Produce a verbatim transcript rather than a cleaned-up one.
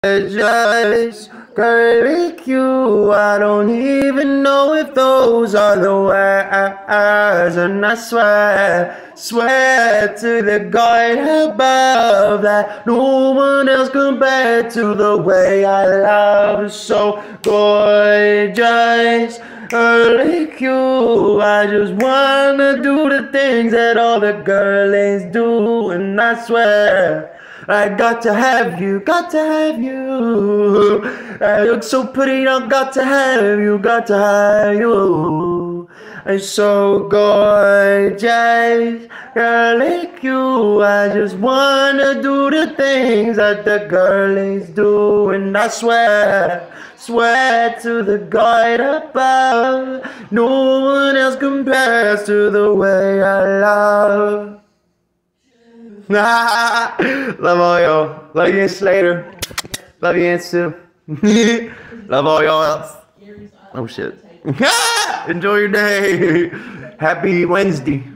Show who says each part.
Speaker 1: Just girl like you, I don't even know if those are the words. And I swear, swear to the God above that no one else compared to the way I love. So gorgeous, girl like you, I just wanna do the things that all the girlies do. And I swear, I got to have you, got to have you. I look so pretty, I got to have you, got to have you. I'm so gorgeous, girl like you. I just wanna do the things that the girlies do. And I swear, swear to the God above, no one else compares to the way I love. Love all y'all. Love you, Slater. Love you, Ansu. Love all y'all else. Oh shit. Enjoy your day. Happy Wednesday.